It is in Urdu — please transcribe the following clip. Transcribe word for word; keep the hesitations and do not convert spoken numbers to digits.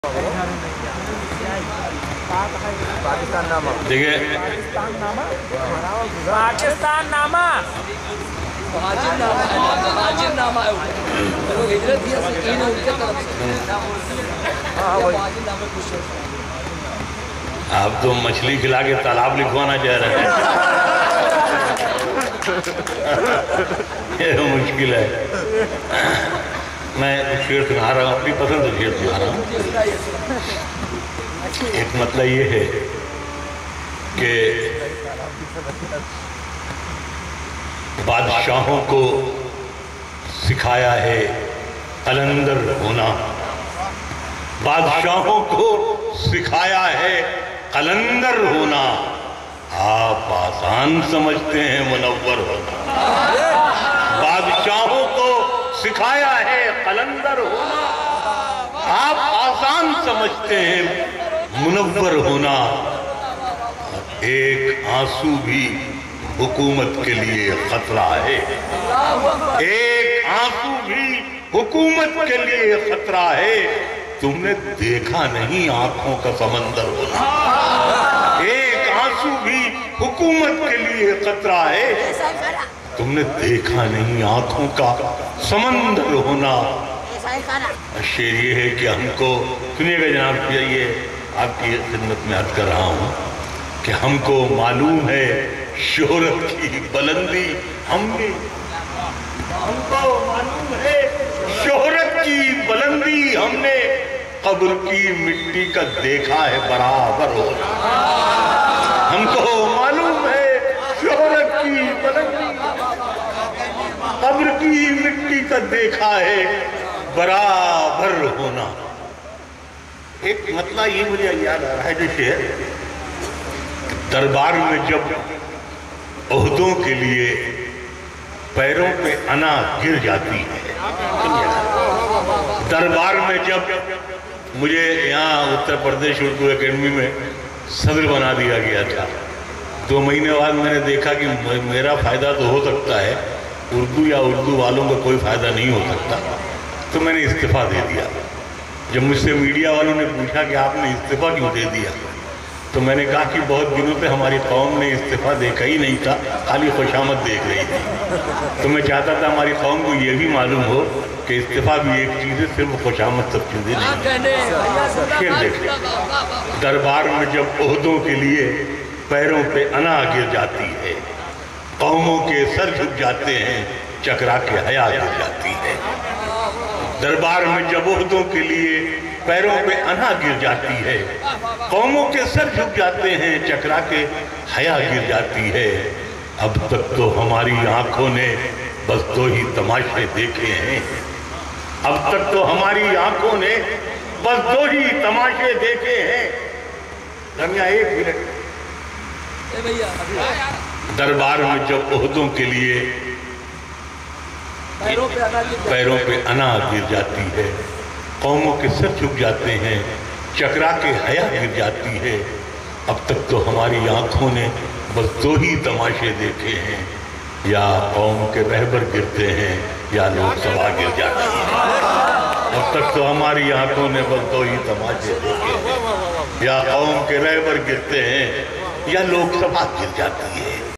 پاکستان نامہ دیکھیں پاکستان نامہ مہاجر نامہ ہے وہ ہجرت کیا سکین ان کے طرف سے آپ تو مچھلی کھلا کے تالاب لکھوانا چاہ رہے ہیں یہ مشکل ہے میں شعر سنا رہا ہوں اپنی پسند سے شعر سنا رہا ہوں ایک مسئلہ یہ ہے کہ بادشاہوں کو سکھایا ہے قلندر ہونا بادشاہوں کو سکھایا ہے قلندر ہونا آپ آسان سمجھتے ہیں منور ہونا بادشاہوں کو سکھایا ہے قلندر ہونا آپ آسان سمجھتے ہیں منور ہونا ایک آنسو بھی حکومت کے لیے خطرہ ہے ایک آنسو بھی حکومت کے لیے خطرہ ہے تم نے دیکھا نہیں آنکھوں کا سمندر ہونا ایک آنسو بھی حکومت کے لیے خطرہ ہے تم نے دیکھا نہیں آنکھوں کا سمندر ہونا شعر یہ ہے کہ ہم کو سنیے گا جناب یہ آپ کی خدمت میں عرض کر رہا ہوں کہ ہم کو معلوم ہے شہرت کی بلندی ہم نے ہم کو معلوم ہے شہرت کی بلندی ہم نے قبر کی مٹی کا دیکھا ہے برابر ہونا ہم کو معلوم ہے شہرت کی بلندی قبر کی مٹی کا دیکھا ہے برابر ہونا ایک مطلب یہ مجھے یاد آ رہا ہے جو شعر دربار میں جب عہدوں کے لیے پیروں پہ انا گر جاتی ہے دربار میں جب مجھے یہاں اتر پردیش اردو اکیڈمی میں صدر بنا دیا گیا تھا دو مہینے بعد میں نے دیکھا کہ میرا فائدہ تو ہو سکتا ہے اردو یا اردو والوں کا کوئی فائدہ نہیں ہو سکتا تو میں نے استعفیٰ دے دیا جب مجھ سے میڈیا والوں نے پوچھا کہ آپ نے استعفیٰ کیوں دے دیا تو میں نے کہا کہ بہت دنوں سے ہماری قوم نے استعفیٰ دیکھا ہی نہیں تھا خالی خوشامد دیکھ رہی تھی تو میں چاہتا تھا ہماری قوم کو یہ بھی معلوم ہو کہ استعفیٰ بھی ایک چیز ہے صرف خوشامد سب چیزیں نہیں پھر دیکھیں دربار میں جب عہدوں کے لیے پیروں پہ انا گر جاتی ہے قوموں کے سر جھک جاتے ہیں چکرا کے حیا گر جاتی ہے دربار میں جب عہدوں کے لیے پیروں پہ انا گر جاتی ہے قوموں کے سر جھک جاتے ہیں چکرا کے حیا گر جاتی ہے اب تک تو ہماری آنکھوں نے بس دو ہی تماشے دیکھے ہیں اب تک تو ہماری آنکھوں نے بس دو ہی تماشے دیکھے ہیں رمیا ایک منٹ دربار میں جب عہدوں کے لیے پیروں پہ انا گر جاتی ہے قوموں کے سر جھک جاتے ہیں چکرا کے حیا گر جاتی ہے اب تک تو ہماری آنکھوں نے بس دو ہی تماشے دیکھے ہیں یا قوم کے رہبر گرتے ہیں یا لوک سبھا گر جاتی ہے اب تک تو ہماری آنکھوں نے بس دو ہی تماشے دیکھے ہیں یا قوم کے رہبر گرتے ہیں یا لوک سبھا گر جاتی ہے